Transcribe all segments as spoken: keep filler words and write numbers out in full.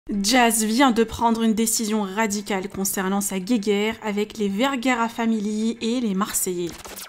Jazz vient de prendre une décision radicale concernant sa guéguerre avec les Vergara Family et les Marseillais.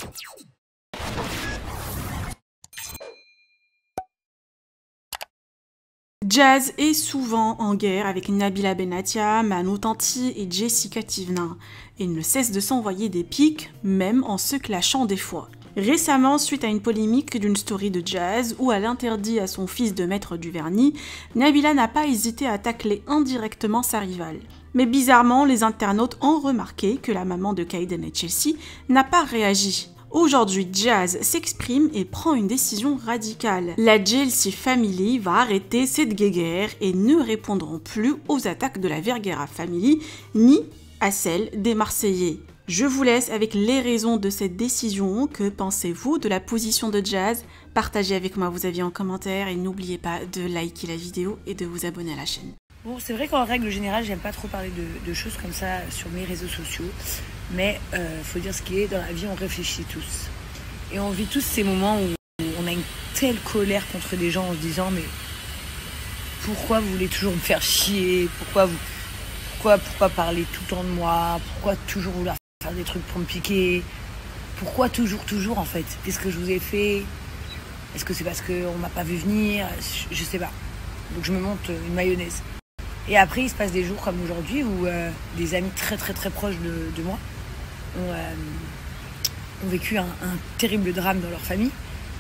Jazz est souvent en guerre avec Nabila Benatia, Manu Tanti et Jessica Tivna, et ne cesse de s'envoyer des pics, même en se clashant des fois. Récemment, suite à une polémique d'une story de Jazz où elle interdit à son fils de mettre du vernis, Nabila n'a pas hésité à tacler indirectement sa rivale. Mais bizarrement, les internautes ont remarqué que la maman de Kaiden et Chelsea n'a pas réagi. Aujourd'hui, Jazz s'exprime et prend une décision radicale. La Chelsea Family va arrêter cette guéguerre et ne répondront plus aux attaques de la Vergara Family ni à celles des Marseillais. Je vous laisse avec les raisons de cette décision. Que pensez-vous de la position de Jazz? Partagez avec moi vos avis en commentaire et n'oubliez pas de liker la vidéo et de vous abonner à la chaîne. Bon, c'est vrai qu'en règle générale, j'aime pas trop parler de, de choses comme ça sur mes réseaux sociaux. Mais euh, faut dire ce qui est, dans la vie, on réfléchit tous. Et on vit tous ces moments où on a une telle colère contre des gens en se disant mais pourquoi vous voulez toujours me faire chier? Pourquoi vous, pourquoi, pourquoi parler tout le temps de moi? Pourquoi toujours vouloir faire des trucs pour me piquer? Pourquoi toujours, toujours en fait? Qu'est-ce que je vous ai fait? Est-ce que c'est parce qu'on m'a pas vu venir? je, je sais pas. Donc je me monte une mayonnaise. Et après, il se passe des jours comme aujourd'hui où euh, des amis très très très proches de, de moi ont, euh, ont vécu un, un terrible drame dans leur famille.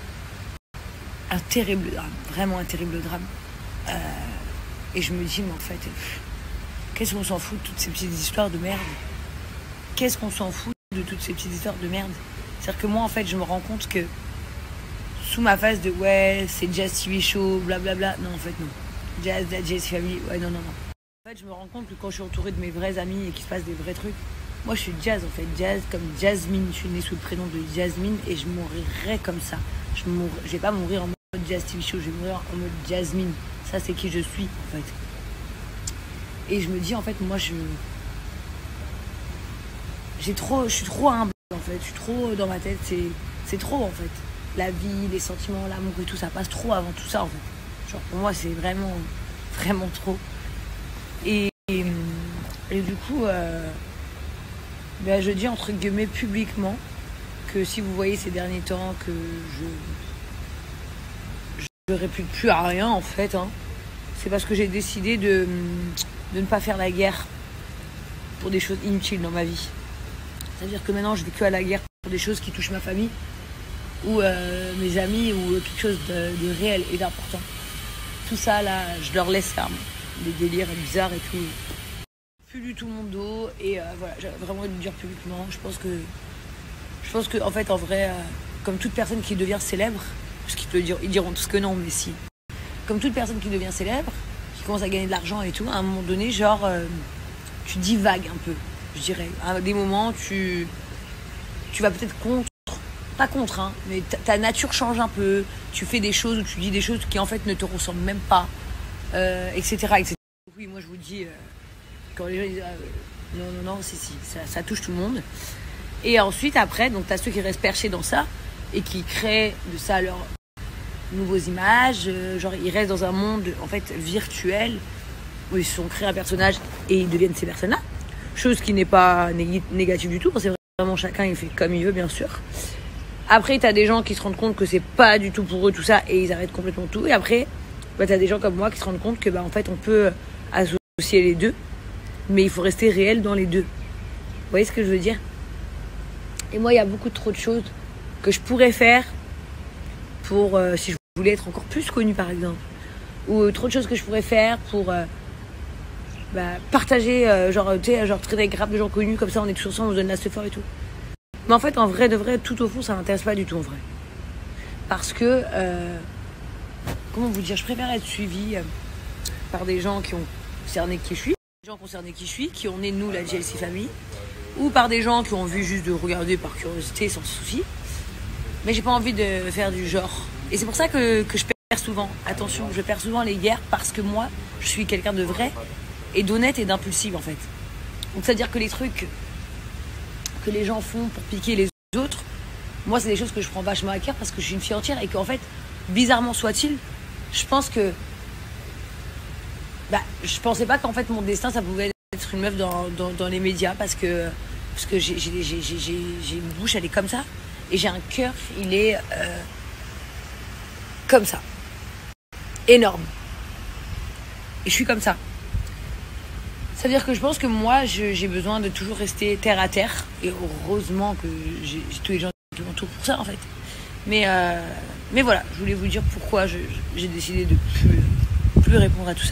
Un terrible drame, vraiment un terrible drame. Euh, et je me dis, mais en fait, qu'est-ce qu'on s'en fout de toutes ces petites histoires de merde? Qu'est-ce qu'on s'en fout de toutes ces petites histoires de merde? C'est-à-dire que moi, en fait, je me rends compte que sous ma phase de ouais, c'est Jazz T V Show, blablabla, non, en fait, non. Jazz, la Jazz Family, ouais, non, non, non. En fait, je me rends compte que quand je suis entourée de mes vrais amis et qu'il se passe des vrais trucs, moi, je suis Jazz, en fait. Jazz comme Jasmine. Je suis née sous le prénom de Jasmine et je mourrai comme ça. Je ne vais pas mourir en mode Jazz T V Show, je vais mourir en mode Jasmine. Ça, c'est qui je suis, en fait. Et je me dis, en fait, moi, je... J'ai trop... Je suis trop humble, en fait. Je suis trop dans ma tête. C'est, c'est trop, en fait. La vie, les sentiments, l'amour et tout, ça passe trop avant tout ça, en fait. Genre pour moi c'est vraiment vraiment trop et, et, et du coup euh, ben je dis entre guillemets publiquement que si vous voyez ces derniers temps que je je réplique plus à rien en fait hein, c'est parce que j'ai décidé de, de ne pas faire la guerre pour des choses inutiles dans ma vie. C'est à dire que maintenant je vais que à la guerre pour des choses qui touchent ma famille ou euh, mes amis ou quelque chose de, de réel et d'important. Tout ça là, je leur laisse faire des délires bizarres et tout. Plus du tout mon dos et euh, voilà, j'ai vraiment envie de le dire publiquement. Je pense que, je pense que en fait, en vrai, euh, comme toute personne qui devient célèbre, parce qu'ils te le diront, ils diront tous que non, mais si. Comme toute personne qui devient célèbre, qui commence à gagner de l'argent et tout, à un moment donné, genre, euh, tu divagues un peu, je dirais. À des moments, tu, tu vas peut-être contre. Pas contre, hein, mais ta, ta nature change un peu. Tu fais des choses ou tu dis des choses qui en fait ne te ressemblent même pas, euh, et cetera, et cetera. Oui, moi je vous dis, euh, quand les gens disent euh, non, non, non, si, si, ça, ça touche tout le monde. Et ensuite, après, donc t'as ceux qui restent perchés dans ça et qui créent de ça leurs nouveaux images. Euh, genre, ils restent dans un monde en fait virtuel où ils se sont créés un personnage et ils deviennent ces personnes-là. Chose qui n'est pas nég- négative du tout. C'est vraiment chacun, il fait comme il veut, bien sûr. Après, t'as des gens qui se rendent compte que c'est pas du tout pour eux tout ça et ils arrêtent complètement tout. Et après, bah, t'as des gens comme moi qui se rendent compte que bah, en fait, on peut associer les deux, mais il faut rester réel dans les deux. Vous voyez ce que je veux dire? Et moi, il y a beaucoup trop de choses que je pourrais faire pour, euh, si je voulais être encore plus connue, par exemple. Ou euh, trop de choses que je pourrais faire pour euh, bah, partager, euh, genre, tu sais, genre, traiter grave de gens connus, comme ça, on est tous ensemble, on se donne la fort et tout. Mais en fait, en vrai de vrai, tout au fond, ça m'intéresse pas du tout en vrai. Parce que, euh, comment vous dire, je préfère être suivie euh, par des gens qui ont cerné qui je suis, des gens concernés qui je suis, qui ont né de nous, la J L C Family, ou par des gens qui ont envie juste de regarder par curiosité, sans souci. Mais j'ai pas envie de faire du genre. Et c'est pour ça que, que je perds souvent. Attention, je perds souvent les guerres parce que moi, je suis quelqu'un de vrai et d'honnête et d'impulsive en fait. Donc c'est-à-dire que les trucs que les gens font pour piquer les autres, moi c'est des choses que je prends vachement à cœur parce que je suis une fille entière et qu'en fait, bizarrement soit-il, je pense que Bah, je pensais pas qu'en fait mon destin ça pouvait être une meuf dans, dans, dans les médias parce que, parce que j'ai, j'ai, j'ai, j'ai, j'ai une bouche, elle est comme ça. Et j'ai un cœur, il est euh, comme ça. Énorme. Et je suis comme ça. Ça veut dire que je pense que moi, je, j'ai besoin de toujours rester terre à terre. Et heureusement que j'ai, j'ai tous les gens qui m'entourent pour ça, en fait. Mais, euh, mais voilà, je voulais vous dire pourquoi je, j'ai décidé de plus, plus répondre à tout ça.